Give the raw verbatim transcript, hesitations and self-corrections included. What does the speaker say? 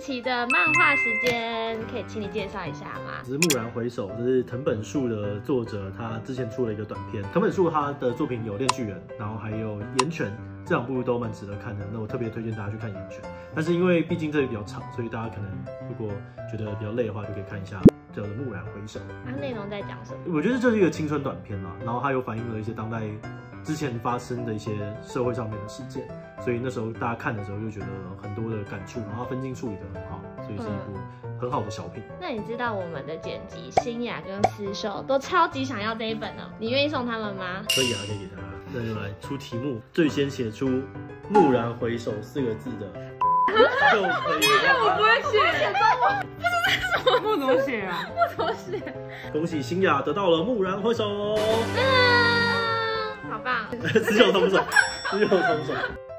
期的漫画时间，可以请你介绍一下吗？ 这是蓦然回首，这是藤本树的作者，他之前出了一个短片。藤本树他的作品有《链锯人》，然后还有《岩泉》，这两部都蛮值得看的。那我特别推荐大家去看《岩泉》，但是因为毕竟这个比较长，所以大家可能如果觉得比较累的话，就可以看一下。叫做《蓦然回首》， 它内容在讲什么？ 我觉得这是一个青春短片啦，然后它有反映了一些当代之前发生的一些社会上面的事件，所以那时候大家看的时候就觉得很多的感触，然后分镜处理得很好，所以是一部很好的小品。嗯、 那你知道我们的剪辑新雅跟思秀都超级想要这一本哦，你愿意送他们吗？ 可以啊，可以给他。那就来出题目，最先写出“蓦然回首”四个字的。就可以了。 我不会写， 写中文， 不知道是什么。我怎么写啊？ 我怎么写？ 恭喜新雅得到了蓦然回首。 嗯，好棒！ 只有同手，只有同手。